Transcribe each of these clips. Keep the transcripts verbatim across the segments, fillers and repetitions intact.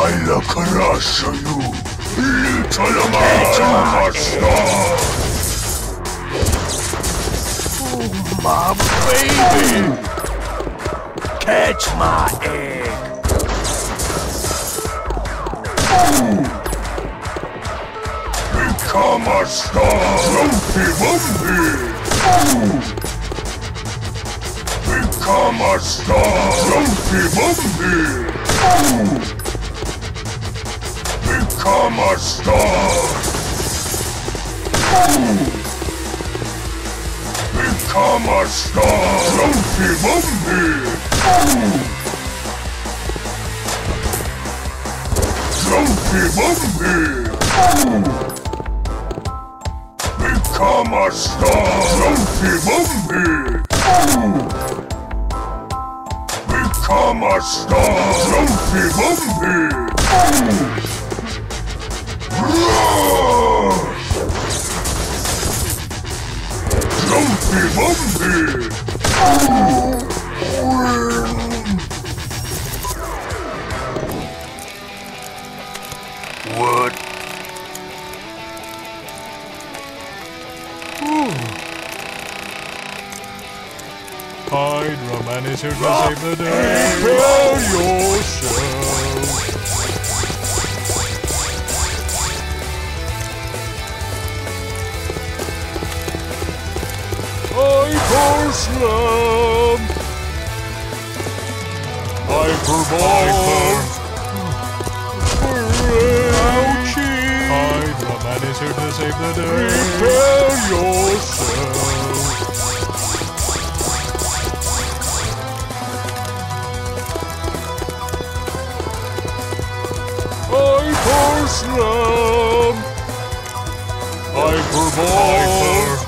I'll crush you, little monster! Oh, my baby! Catch my egg! Become a star! Lumpy Bumpy! Become a star! Lumpy Bumpy! Become a star! Become a star! Lumpy Bumpy! Lumpy Bumpy! Become a star! Lumpy Bumpy! Become a star! Lumpy Bumpy! Lumpy Bumpy! What? Hydra Man is here to save the day. Prepare yourself. Hyper Slam. Hyperball. Ouchie. Hydra Man is here to save the day. Prepare yourself. Hyper Slam! Hyperball!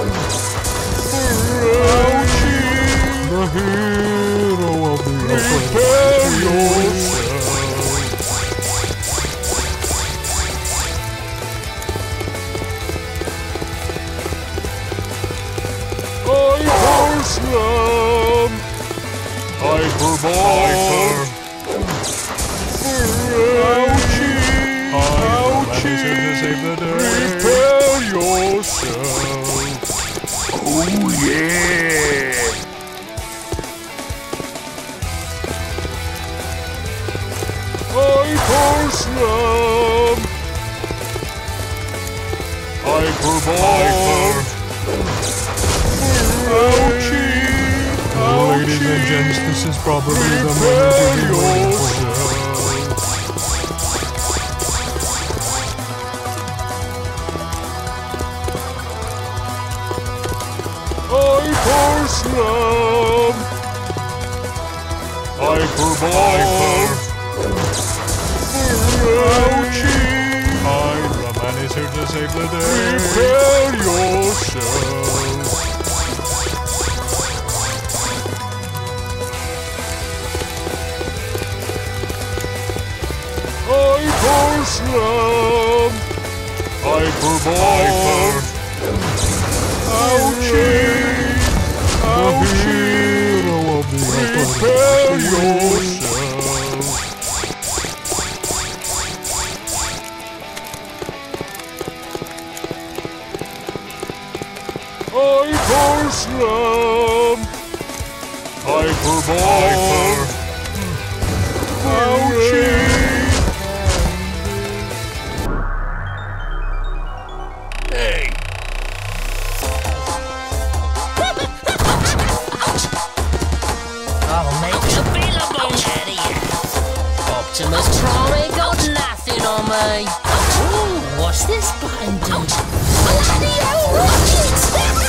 Ouchie! The hero of the Prepare yourself! Hyper Slam! Hyperball! Ouchie! Ouchie! Save the day. Prepare yourself. Oh yeah! Hyper Slam. Hyperball. Ouchie! Ouchie! Ladies and gents, this is probably the moment you've been waiting for. Hyper Slam! Hyperball! Ouchie! Hydra Man is here to save the day. Prepare yourself. Hyper Slam! Hyperball! Ouchie! The hero of the Prepare yourself. Hyper Slam. Hyperball. Ouchie. Hey. I'll make a billabong out of you. Optimus Prime ain't got nothing on me. Ooh, what's this button do? Bloody hell, rockets!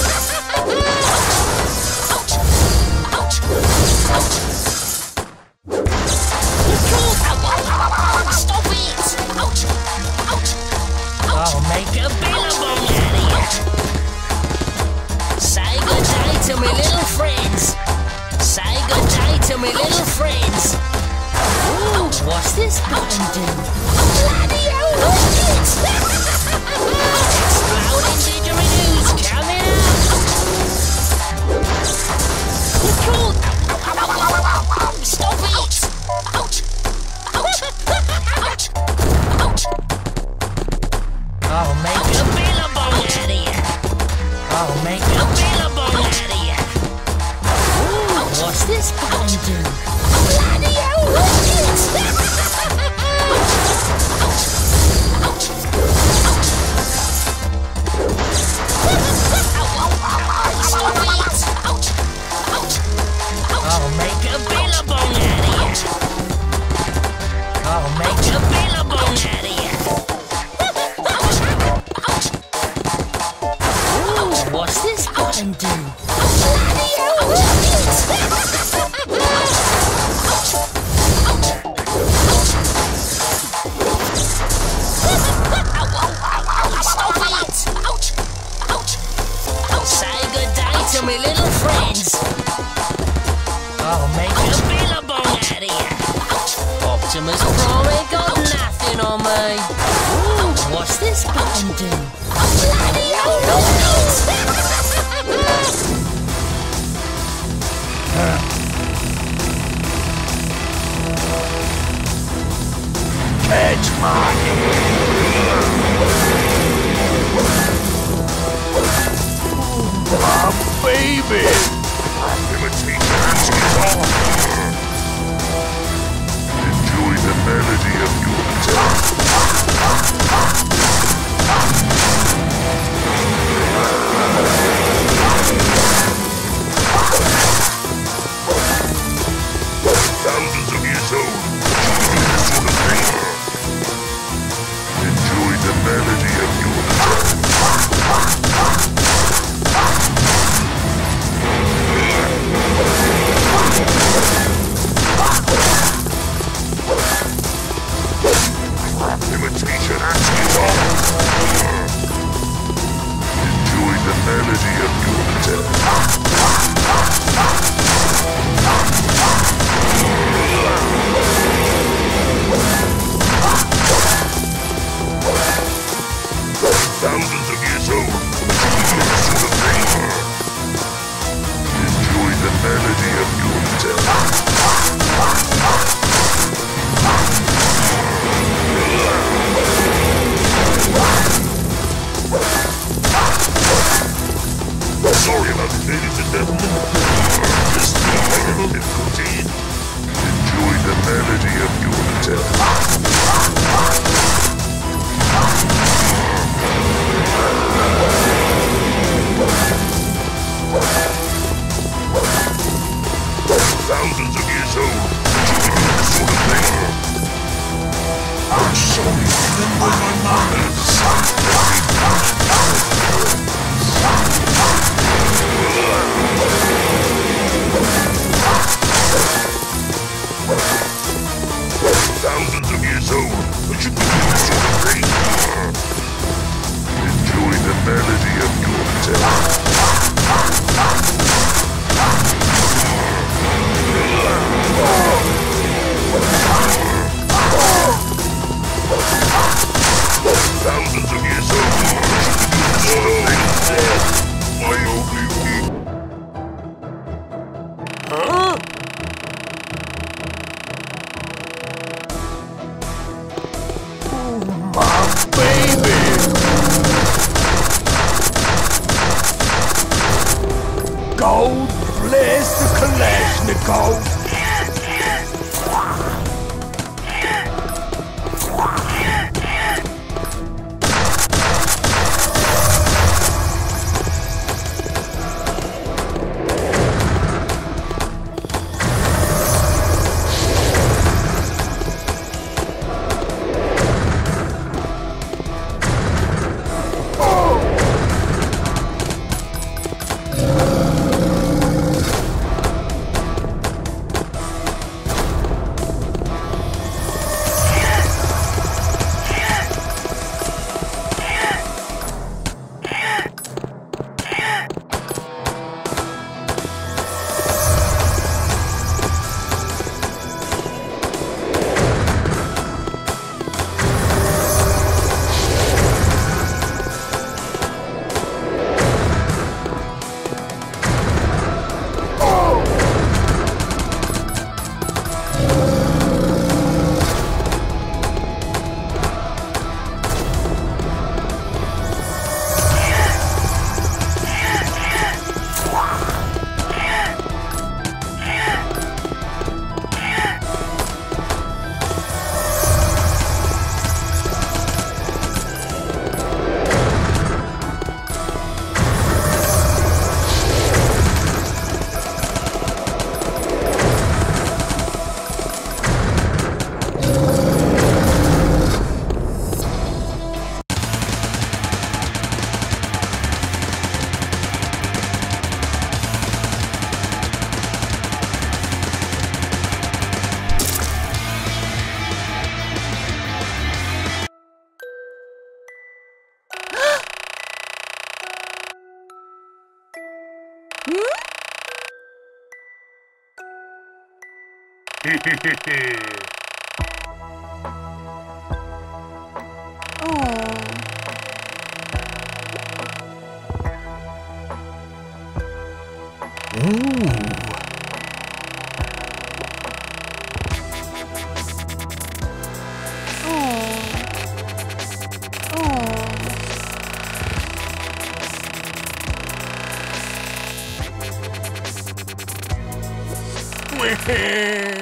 Ouch! Ouch! Ouch! Stop it! Ouch! Ouch! I'll make a billabong out of you. Say good day to me little friends. Say good day to me little friends. Ooh, what's this button do? Bloody hell, rockets! Exploding didgeridoos coming out! Stop it! Ouch! Ouch! Optimus Prime ain't got nothing on me. Ooh, what's this button do? Bloody hell, Catch my My baby! Enjoy the melody of your attack. Thousands of years old, this sort of thing. Enjoy the melody of your attack. Imitation axes on. Enjoy the melody of your attack. Thousands of years old, this sort of thing. Enjoy the melody of your attack. Sorry about it, ladies and gentlemen. Just technical difficulty. Enjoy the melody of your attack. Thousands of years old, this sort of thing. I'm sorry, remember my manners. Thousands of years old, but you can do this sort of thing. Enjoy the melody of your attack. Thousands of years old, but you can do this sort of thing. My only weak. Huh? My baby! God bless the Kalashnikov! Wee-hee.